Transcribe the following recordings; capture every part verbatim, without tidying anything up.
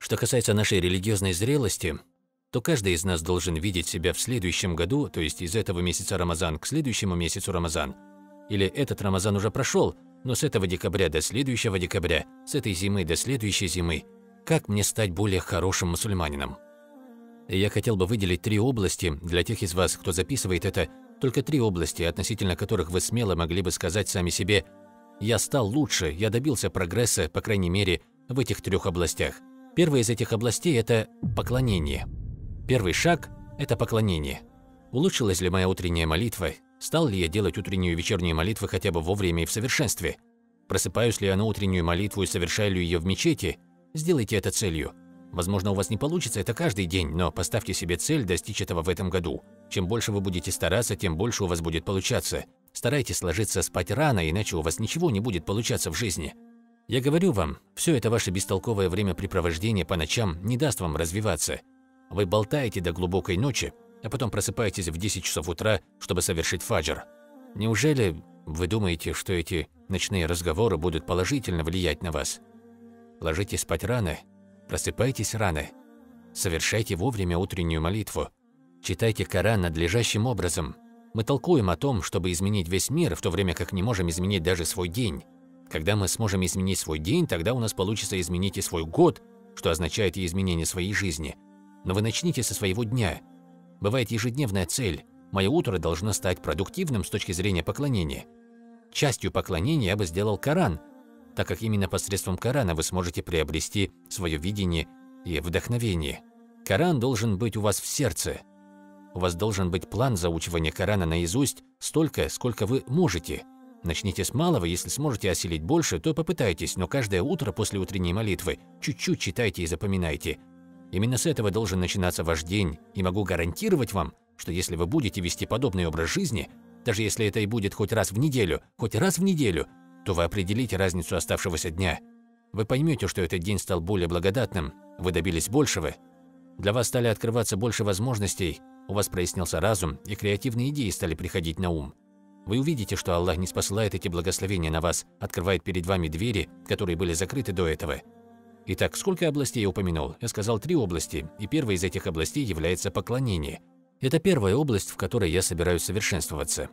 Что касается нашей религиозной зрелости, то каждый из нас должен видеть себя в следующем году, то есть из этого месяца Рамазан к следующему месяцу Рамазан. Или этот Рамазан уже прошел, но с этого декабря до следующего декабря, с этой зимы до следующей зимы, как мне стать более хорошим мусульманином? И я хотел бы выделить три области для тех из вас, кто записывает это, только три области, относительно которых вы смело могли бы сказать сами себе: «Я стал лучше, я добился прогресса, по крайней мере, в этих трех областях». Первая из этих областей – это поклонение. Первый шаг – это поклонение. Улучшилась ли моя утренняя молитва? Стал ли я делать утреннюю и вечернюю молитвы хотя бы вовремя и в совершенстве? Просыпаюсь ли я на утреннюю молитву и совершаю ли ее в мечети? Сделайте это целью. Возможно, у вас не получится это каждый день, но поставьте себе цель достичь этого в этом году. Чем больше вы будете стараться, тем больше у вас будет получаться. Старайтесь ложиться спать рано, иначе у вас ничего не будет получаться в жизни. Я говорю вам, все это ваше бестолковое времяпрепровождение по ночам не даст вам развиваться. Вы болтаете до глубокой ночи, а потом просыпаетесь в десять часов утра, чтобы совершить фаджр. Неужели вы думаете, что эти ночные разговоры будут положительно влиять на вас? Ложитесь спать рано, просыпайтесь рано, совершайте вовремя утреннюю молитву, читайте Коран надлежащим образом. Мы толкуем о том, чтобы изменить весь мир, в то время как не можем изменить даже свой день. Когда мы сможем изменить свой день, тогда у нас получится изменить и свой год, что означает и изменение своей жизни. Но вы начните со своего дня. Бывает ежедневная цель. Мое утро должно стать продуктивным с точки зрения поклонения. Частью поклонения я бы сделал Коран, так как именно посредством Корана вы сможете приобрести свое видение и вдохновение. Коран должен быть у вас в сердце. У вас должен быть план заучивания Корана наизусть столько, сколько вы можете. Начните с малого, если сможете осилить больше, то попытайтесь, но каждое утро после утренней молитвы чуть-чуть читайте и запоминайте. Именно с этого должен начинаться ваш день, и могу гарантировать вам, что если вы будете вести подобный образ жизни, даже если это и будет хоть раз в неделю, хоть раз в неделю, то вы определите разницу оставшегося дня. Вы поймете, что этот день стал более благодатным, вы добились большего. Для вас стали открываться больше возможностей, у вас прояснился разум, и креативные идеи стали приходить на ум. Вы увидите, что Аллах не спосылает эти благословения на вас, открывает перед вами двери, которые были закрыты до этого. Итак, сколько областей я упомянул? Я сказал три области, и первой из этих областей является поклонение. Это первая область, в которой я собираюсь совершенствоваться.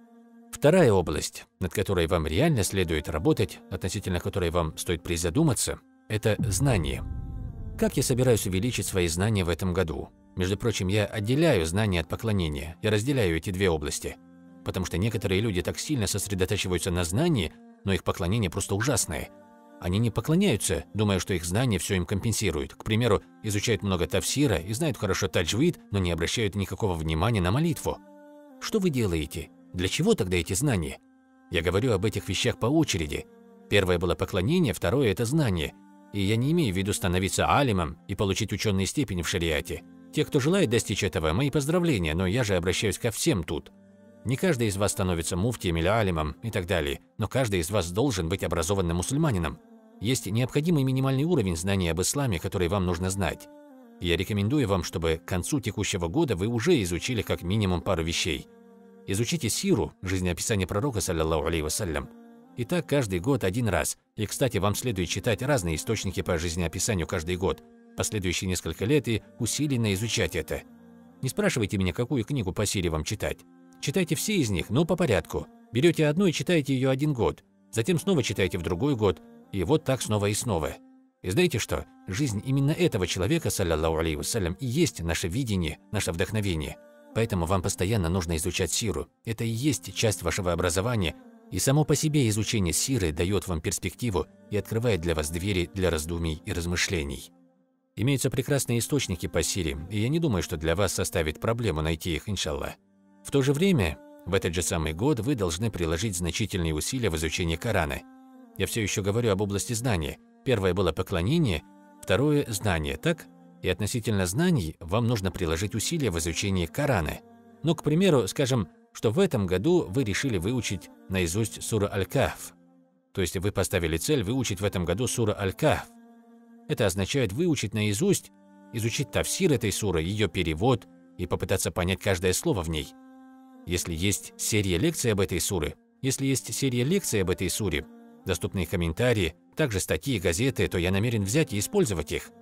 Вторая область, над которой вам реально следует работать, относительно которой вам стоит призадуматься, это знание. Как я собираюсь увеличить свои знания в этом году? Между прочим, я отделяю знания от поклонения, я разделяю эти две области. Потому что некоторые люди так сильно сосредотачиваются на знании, но их поклонение просто ужасное. Они не поклоняются, думая, что их знания все им компенсируют. К примеру, изучают много тафсира и знают хорошо таджвид, но не обращают никакого внимания на молитву. Что вы делаете? Для чего тогда эти знания? Я говорю об этих вещах по очереди. Первое было поклонение, второе – это знание. И я не имею в виду становиться алимом и получить ученые степени в шариате. Те, кто желает достичь этого, мои поздравления, но я же обращаюсь ко всем тут. Не каждый из вас становится муфтием или алимом и так далее, но каждый из вас должен быть образованным мусульманином. Есть необходимый минимальный уровень знаний об исламе, который вам нужно знать. Я рекомендую вам, чтобы к концу текущего года вы уже изучили как минимум пару вещей. Изучите сиру, жизнеописание пророка, саллаллаху алейхи вассалям. И так каждый год один раз. И, кстати, вам следует читать разные источники по жизнеописанию каждый год, последующие несколько лет и усиленно изучать это. Не спрашивайте меня, какую книгу по сире вам читать. Читайте все из них, но по порядку. Берете одну и читаете ее один год, затем снова читаете в другой год, и вот так снова и снова. И знаете что? Жизнь именно этого человека, саллаллаху алейхи вассалям, и есть наше видение, наше вдохновение. Поэтому вам постоянно нужно изучать сиру. Это и есть часть вашего образования, и само по себе изучение сиры дает вам перспективу и открывает для вас двери для раздумий и размышлений. Имеются прекрасные источники по сире, и я не думаю, что для вас составит проблему найти их, иншаллах. В то же время, в этот же самый год вы должны приложить значительные усилия в изучении Корана. Я все еще говорю об области знания. Первое было поклонение, второе – знание, так? И относительно знаний вам нужно приложить усилия в изучении Корана. Ну, к примеру, скажем, что в этом году вы решили выучить наизусть суру Аль-Кахф. То есть вы поставили цель выучить в этом году суру Аль-Кахф. Это означает выучить наизусть, изучить тафсир этой суры, ее перевод и попытаться понять каждое слово в ней. Если есть серия лекций об этой суре, если есть серия лекций об этой суре, доступные комментарии, также статьи, газеты, то я намерен взять и использовать их.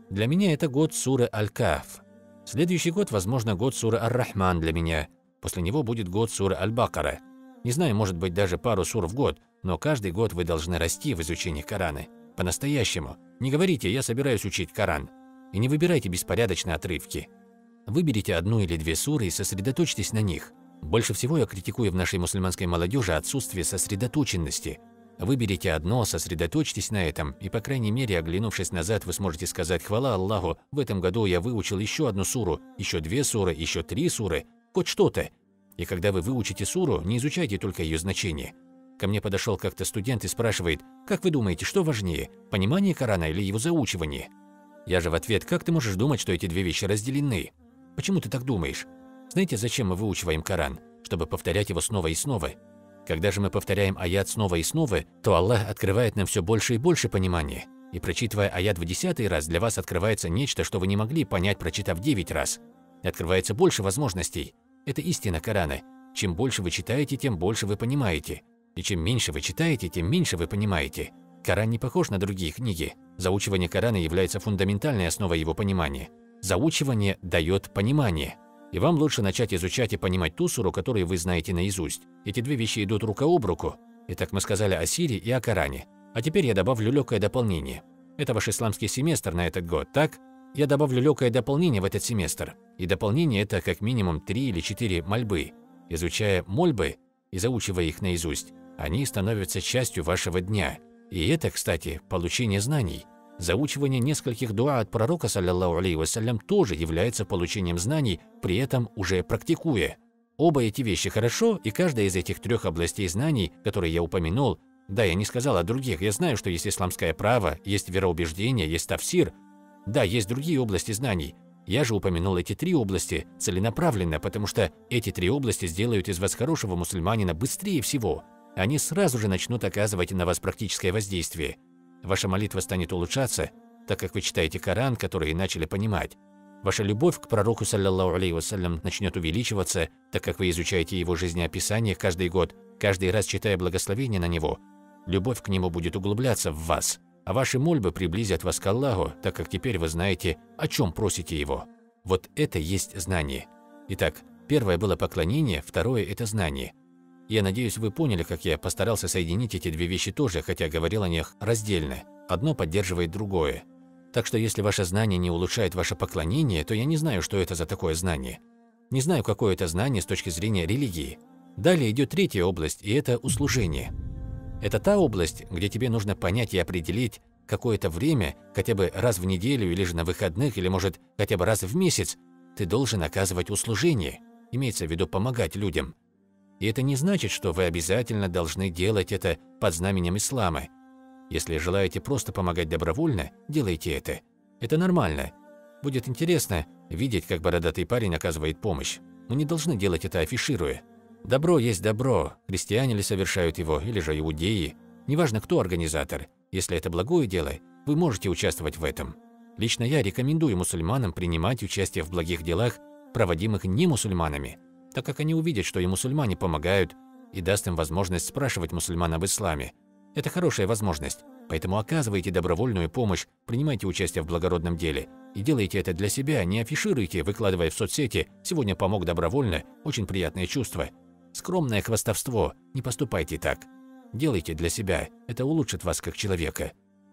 Для меня это год суры Аль-Каф. Следующий год, возможно, год суры Ар-Рахман для меня. После него будет год суры Аль-Бакара. Не знаю, может быть, даже пару сур в год, но каждый год вы должны расти в изучении Корана. По-настоящему. Не говорите «я собираюсь учить Коран». И не выбирайте беспорядочно отрывки. Выберите одну или две суры и сосредоточьтесь на них. Больше всего я критикую в нашей мусульманской молодежи отсутствие сосредоточенности. Выберите одно, сосредоточьтесь на этом, и, по крайней мере, оглянувшись назад, вы сможете сказать: «Хвала Аллаху, в этом году я выучил еще одну суру, еще две суры, еще три суры, хоть что-то». И когда вы выучите суру, не изучайте только ее значение. Ко мне подошел как-то студент и спрашивает: «Как вы думаете, что важнее, понимание Корана или его заучивание?» Я же в ответ: «Как ты можешь думать, что эти две вещи разделены? Почему ты так думаешь? Знаете, зачем мы выучиваем Коран? Чтобы повторять его снова и снова. Когда же мы повторяем аят снова и снова, то Аллах открывает нам все больше и больше понимания. И прочитывая аят в десятый раз, для вас открывается нечто, что вы не могли понять, прочитав девять раз. И открывается больше возможностей. Это истина Корана. Чем больше вы читаете, тем больше вы понимаете. И чем меньше вы читаете, тем меньше вы понимаете. Коран не похож на другие книги. Заучивание Корана является фундаментальной основой его понимания. Заучивание дает понимание. И вам лучше начать изучать и понимать ту суру, которую вы знаете наизусть. Эти две вещи идут рука об руку. Итак, мы сказали о Сире и о Коране. А теперь я добавлю легкое дополнение. Это ваш исламский семестр на этот год, так? Я добавлю легкое дополнение в этот семестр. И дополнение – это как минимум три или четыре мольбы. Изучая мольбы и заучивая их наизусть, они становятся частью вашего дня. И это, кстати, получение знаний. Заучивание нескольких дуа от пророка, саллаллаху алейхи вассалям, тоже является получением знаний, при этом уже практикуя. Оба эти вещи хорошо, и каждая из этих трех областей знаний, которые я упомянул, да, я не сказал о других, я знаю, что есть исламское право, есть вероубеждение, есть тафсир, да, есть другие области знаний. Я же упомянул эти три области целенаправленно, потому что эти три области сделают из вас хорошего мусульманина быстрее всего. Они сразу же начнут оказывать на вас практическое воздействие. Ваша молитва станет улучшаться, так как вы читаете Коран, который начали понимать. Ваша любовь к пророку, саллаллаху алейхи вассалям, начнет увеличиваться, так как вы изучаете его жизнеописание каждый год, каждый раз читая благословение на него. Любовь к нему будет углубляться в вас, а ваши мольбы приблизят вас к Аллаху, так как теперь вы знаете, о чем просите его. Вот это есть знание. Итак, первое было поклонение, второе – это знание. Я надеюсь, вы поняли, как я постарался соединить эти две вещи тоже, хотя говорил о них раздельно. Одно поддерживает другое. Так что если ваше знание не улучшает ваше поклонение, то я не знаю, что это за такое знание. Не знаю, какое это знание с точки зрения религии. Далее идет третья область, и это услужение. Это та область, где тебе нужно понять и определить какое-то время, хотя бы раз в неделю или же на выходных, или может хотя бы раз в месяц, ты должен оказывать услужение, имеется в виду помогать людям. И это не значит, что вы обязательно должны делать это под знаменем ислама. Если желаете просто помогать добровольно, делайте это. Это нормально. Будет интересно видеть, как бородатый парень оказывает помощь. Мы не должны делать это афишируя. Добро есть добро, христиане ли совершают его, или же иудеи. Неважно, кто организатор. Если это благое дело, вы можете участвовать в этом. Лично я рекомендую мусульманам принимать участие в благих делах, проводимых не мусульманами, так как они увидят, что и мусульмане помогают, и даст им возможность спрашивать мусульман об исламе. Это хорошая возможность, поэтому оказывайте добровольную помощь, принимайте участие в благородном деле. И делайте это для себя, не афишируйте, выкладывая в соцсети «сегодня помог добровольно», очень приятное чувство. Скромное хвастовство, не поступайте так. Делайте для себя, это улучшит вас как человека.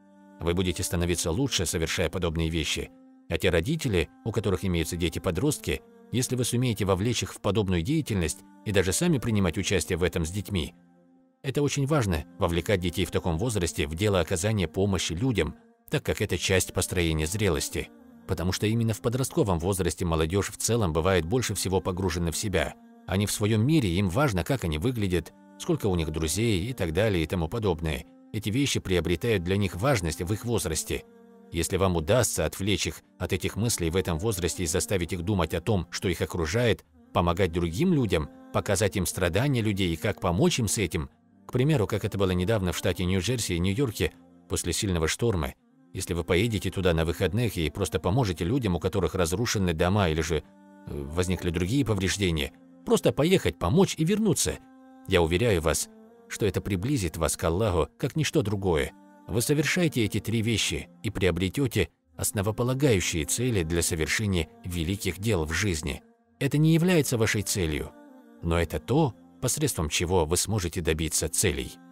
Вы будете становиться лучше, совершая подобные вещи. А те родители, у которых имеются дети-подростки, если вы сумеете вовлечь их в подобную деятельность и даже сами принимать участие в этом с детьми, это очень важно – вовлекать детей в таком возрасте в дело оказания помощи людям, так как это часть построения зрелости. Потому что именно в подростковом возрасте молодежь в целом бывает больше всего погружена в себя. Они в своем мире, им важно, как они выглядят, сколько у них друзей и так далее и тому подобное. Эти вещи приобретают для них важность в их возрасте. Если вам удастся отвлечь их от этих мыслей в этом возрасте и заставить их думать о том, что их окружает, помогать другим людям, показать им страдания людей и как помочь им с этим, к примеру, как это было недавно в штате Нью-Джерси и Нью-Йорке после сильного шторма, если вы поедете туда на выходных и просто поможете людям, у которых разрушены дома или же возникли другие повреждения, просто поехать, помочь и вернуться, я уверяю вас, что это приблизит вас к Аллаху, как ничто другое. Вы совершаете эти три вещи и приобретете основополагающие цели для совершения великих дел в жизни. Это не является вашей целью, но это то, посредством чего вы сможете добиться целей.